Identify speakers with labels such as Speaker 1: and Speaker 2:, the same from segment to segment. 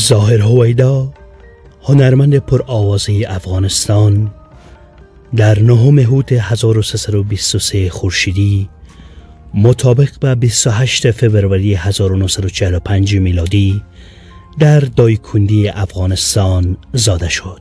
Speaker 1: ظاهر هویدا، هنرمند پرآوازه افغانستان، در 9 هوت 1323 خورشیدی مطابق به 28 فوریه 1945 میلادی در دایکندی افغانستان زاده شد.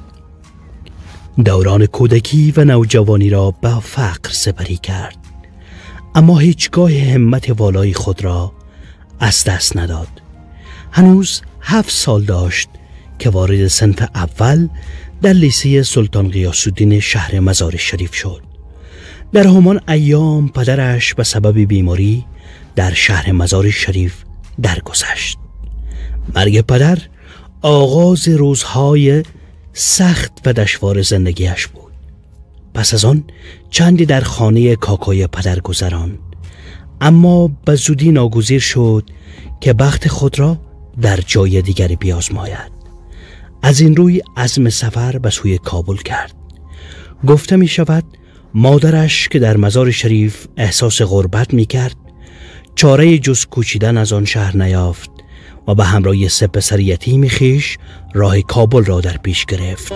Speaker 1: دوران کودکی و نوجوانی را به فقر سپری کرد، اما هیچگاه همت والای خود را از دست نداد. هنوز 7 سال داشت که وارد صنف اول در لیسه سلطان غیاث الدین شهر مزار شریف شد. در همان ایام پدرش به سبب بیماری در شهر مزار شریف درگذشت. مرگ پدر آغاز روزهای سخت و دشوار زندگیش بود. پس از آن چندی در خانه کاکای پدر گذراند، اما به زودی ناگزیر شد که بخت خود را در جای دیگری بیازماید. از این روی عزم سفر به سوی کابل کرد. گفته می شود مادرش که در مزار شریف احساس غربت می کرد، چاره جز کوچیدن از آن شهر نیافت و به همراه 3 پسر یتیم خویش راه کابل را در پیش گرفت.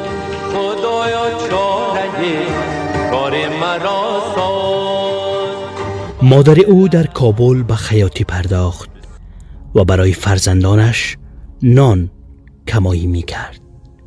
Speaker 1: مادر او در کابل به خیاطی پرداخت و برای فرزندانش نان کمایی می کرد.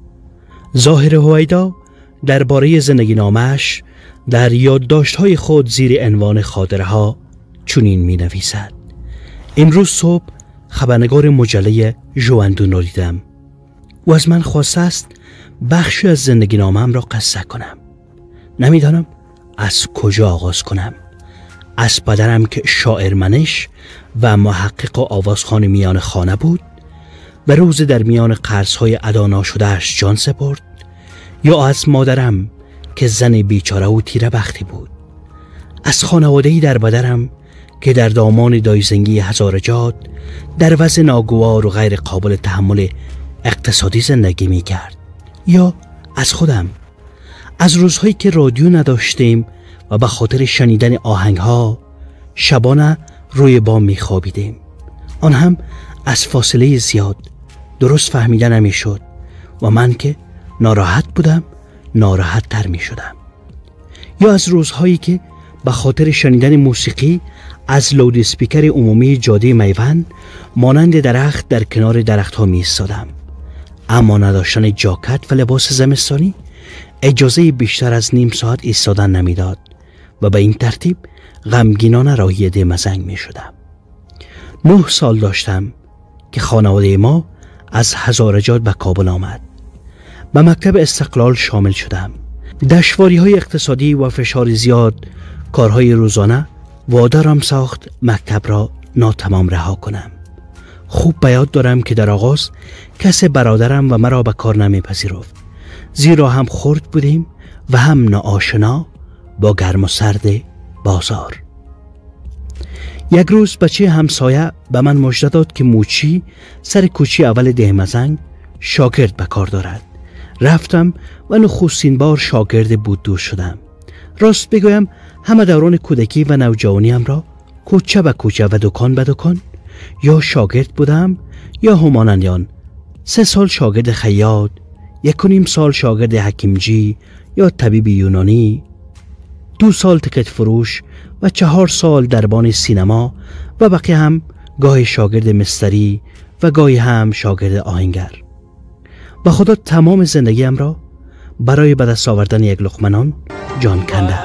Speaker 1: ظاهر هویدا درباره زندگی نامش در یادداشت‌های خود زیر عنوان خاطره‌ها چنین می نویسد: امروز صبح خبرنگار مجله ژواندون را دیدم. او از من خواسته است بخشی از زندگی نامم را قصه کنم. نمیدانم از کجا آغاز کنم. از پدرم که شاعر منش و محقق و آوازخوان میان خانه بود و روز در میان قرض‌های ادا ناشده‌اش جان سپرد، یا از مادرم که زن بیچاره و تیره بختی بود، از خانواده‌ای در بدرم که در دامان دایزنگی هزارجات در وضع ناگوار و غیر قابل تحمل اقتصادی زندگی می کرد، یا از خودم، از روزهایی که رادیو نداشتیم و به خاطر شنیدن آهنگها شبانه روی بام می خوابیدیم، آن هم از فاصله زیاد. درست فهمیده نمی شد و من که ناراحت بودم ناراحت تر می شدم. یا از روزهایی که به خاطر شنیدن موسیقی از لود اسپیکر عمومی جاده میوند مانند درخت در کنار درخت ها می ایستادم، اما نداشتن جاکت و لباس زمستانی اجازه بیشتر از نیم ساعت ایستادن نمیداد و به این ترتیب غمگینانه راهی دمزنگ می شدم. 9 سال داشتم که خانواده ما از هزارجات به کابل آمد. به مکتب استقلال شامل شدم. دشواری های اقتصادی و فشار زیاد کارهای روزانه وادارم ساخت مکتب را ناتمام رها کنم. خوب به یاد دارم که در آغاز کس برادرم و مرا به کار نمیپذیرفت، زیرا هم خرد بودیم و هم ناآشنا با گرم و سرد بازار. یک روز بچه همسایه به من مژده داد که موچی سر کوچی اول دهمزنگ شاگرد به کار دارد. رفتم و نخستین بار شاگرد بود دور شدم. راست بگویم همه دوران کودکی و نوجوانیم را کوچه به کوچه و دکان به دکان یا شاگرد بودم یا همانندیان. 3 سال شاگرد خیاط، 1.5 سال شاگرد حکیمجی یا طبیب یونانی، 2 سال تکت فروش و 4 سال دربان سینما و بقیه هم گاهی شاگرد مستری و گاهی هم شاگرد آهنگر. و خدا تمام زندگیم را برای به دست آوردن یک لقمه نان جان کنده.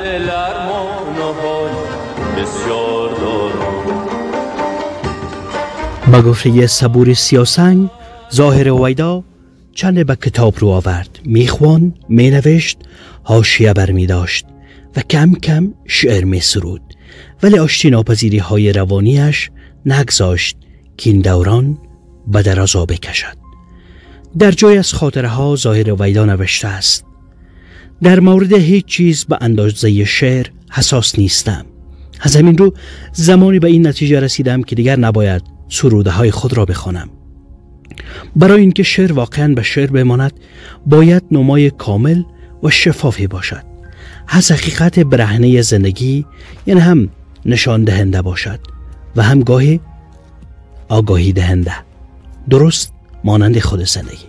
Speaker 1: با گفته صبور سیاسنگ، ظاهر هویدا چند به کتاب رو آورد، میخوان، مینوشت، حاشیه برمی داشت و کم کم شعر می سرود، ولی آشتی ناپذیری های روانیش نگذاشت که این دوران به درازا بکشد. در جای از خاطره ها ظاهر هویدا نوشته است: در مورد هیچ چیز به اندازه شعر حساس نیستم. از همین رو زمانی به این نتیجه رسیدم که دیگر نباید سروده های خود را بخوانم. برای اینکه شعر واقعا به شعر بماند باید نمای کامل و شفافی باشد. از حقیقت برهنه زندگی، یعنی هم نشان دهنده باشد و هم گاهی آگاهی دهنده. درست مانند خود زندگی.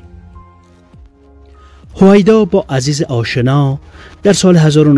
Speaker 1: هویدا با عزیز آشنا در سال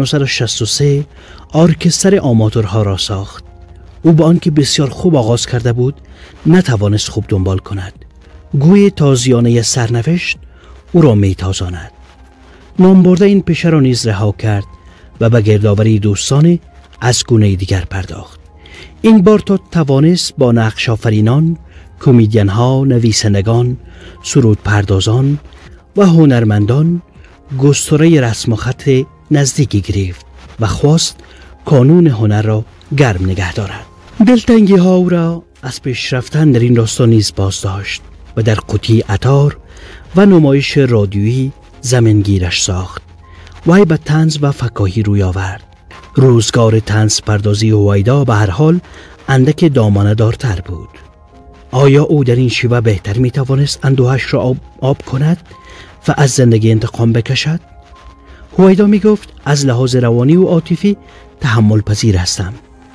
Speaker 1: 1963 ارکستر آماتورها را ساخت. او با آنکه بسیار خوب آغاز کرده بود نتوانست خوب دنبال کند. گوی تازیانه سرنوشت او را میتازاند. نامبرده این پیشه را نیز رها کرد و به گردآوری دوستان از گونه دیگر پرداخت. این بار تا توانست با نقش آفرینان، کمدین ها، نویسندگان، سرود پردازان و هنرمندان گستره رسم و خط نزدیکی گرفت و خواست کانون هنر را گرم نگه دارد. دلتنگی ها او را از پیش رفتن در این راستا نیز باز داشت و در قوطی عطار و نمایش رادیویی زمینگیرش ساخت. وی به طنز و فکاهی روی آورد. روزگار طنز پردازی هویدا به هر حال اندک دامانه دارتر بود. آیا او در این شیوه بهتر می توانست اندوهش را آب کند و از زندگی انتقام بکشد؟ هویدا می گفت از لحاظ روانی و عاطفی تحمل پذیر هستم.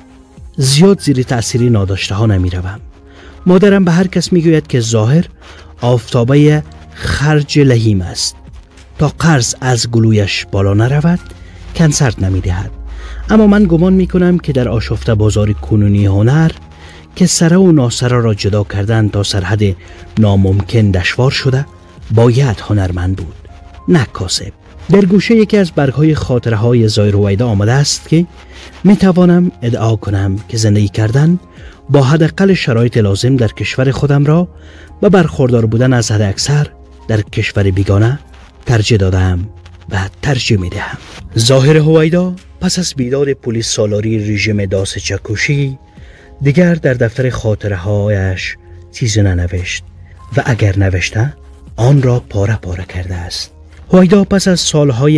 Speaker 1: زیاد زیر تأثیری ناداشته ها نمی روم. مادرم به هر کس می گوید که ظاهر آفتابه خرج لحیم است. تا قرض از گلویش بالا نرود کنسرت نمی دهد. اما من گمان می کنم که در آشفته بازار کنونی هنر که سره و ناسره را جدا کردن تا سرحد ناممکن دشوار شده باید هنرمند بود نه کاسب. در گوشه یکی از برگهای خاطره های ظاهر هویدا آمده است که می توانم ادعا کنم که زندگی کردن با حداقل شرایط لازم در کشور خودم را به برخوردار بودن از حد اکثر در کشور بیگانه ترجیح دادم و ترجیح می دهم. ظاهر هویدا پس از بیداد پلیس سالاری رژیم داس چکشی دیگر در دفتر خاطره هایش چیزی ننوشت و اگر نوشته آن را پاره پاره کرده است. هویدا پس از سالهای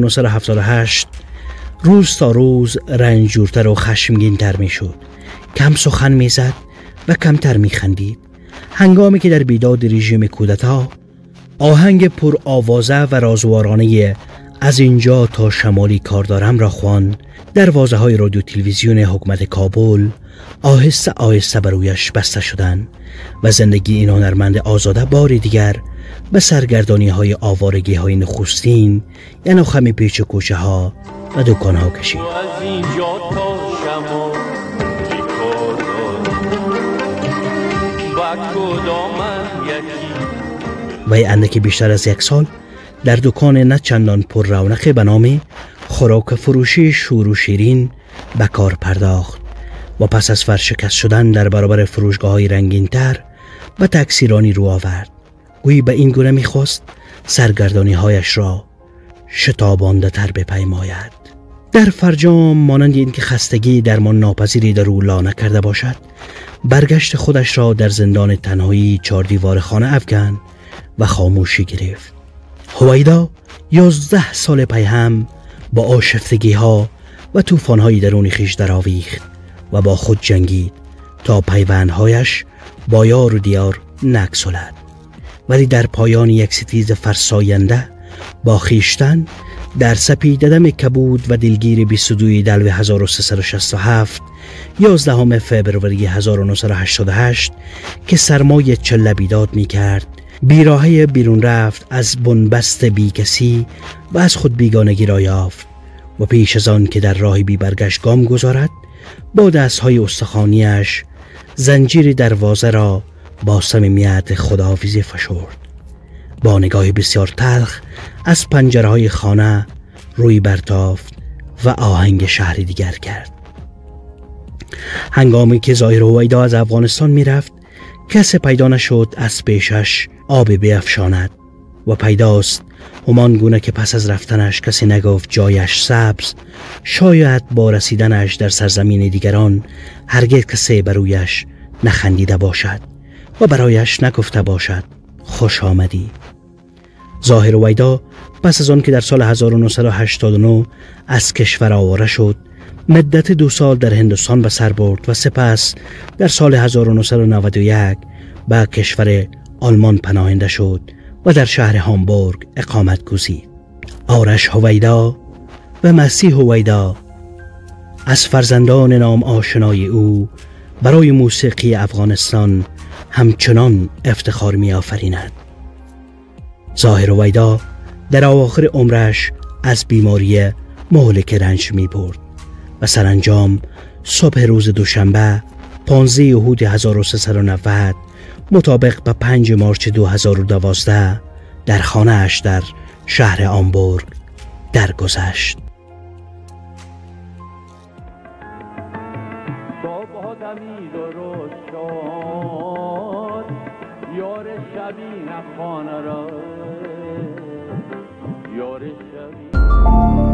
Speaker 1: 1978 روز تا روز رنجورتر و خشمگین‌تر می شد. کم سخن می زد و کمتر می خندید. هنگامی که در بیداد رژیم کودتا آهنگ پر آوازه و رازوارانه از اینجا تا شمالی کار دارم را خواند، دروازه های رادیو تلویزیون حکومت کابل آهسته آهسته بر رویش بسته شدند و زندگی این هنرمند آزاده بار دیگر به سرگردانی های آوارگی های نخستین یعنی خم پیچ کوچه ها و دکان ها کشید. و اندکی بیشتر از یک سال در دکان نه چندان پر رونق به نام خوراک فروشی شور و شیرین به کار پرداخت و پس از فرشکست شدن در برابر فروشگاه های رنگین تر به تکثیرانی رو آورد. گویی به این گونه میخواست سرگردانی هایش را شتابانده تر بپیماید. در فرجام مانند این که خستگی درمان ناپذیری در او لانه کرده باشد برگشت خودش را در زندان تنهایی 4 دیوار خانه افکند و خاموشی گرفت. هویدا 11 سال پی هم با آشفتگی ها و طوفان های درون خویش درآویخت و با خود جنگید تا پیوندهایش با یار و دیار نگسلد. ولی در پایان یک ستیز فرساینده با خویشتن در سپیددم کبود و دلگیر 22 دلو 1367 11 فبروری 1988 که سرمای چله بیداد می کرد بیراهه بیرون رفت از بنبست بی کسی و از خود بیگانگی را یافت و پیش از آن که در راه بی برگشت گام گذارد با دستهای استخوانیش زنجیر دروازه را با صمیمیت خداحافظی فشرد. با نگاه بسیار تلخ از پنجره های خانه روی برتافت و آهنگ شهری دیگر کرد. هنگامی که ظاهر هویدا از افغانستان می رفت کسی پیدا نشد از پیشش آب بیفشاند و پیداست همان گونه که پس از رفتنش کسی نگفت جایش سبز، شاید با رسیدنش در سرزمین دیگران هرگز کسی برویش نخندیده باشد و برایش نگفته باشد خوش آمدی. ظاهر هویدا پس از آن که در سال 1989 از کشور آواره شد مدت 2 سال در هندوستان به سر برد و سپس در سال 1991 به کشور آلمان پناهنده شد و در شهر هامبورگ اقامت گزید. آرش هویدا و مسیح هویدا از فرزندان نام آشنای او برای موسیقی افغانستان همچنان افتخار می آفریند. ظاهر هویدا در اواخر عمرش از بیماری مهلک رنج می برد و سرانجام صبح روز دوشنبه 15 یهود 1390 مطابق به 5 مارچ 2012 در خانه اش در شهر آمبورگ درگذشت.
Speaker 2: یار شبی نخانه را یار شبی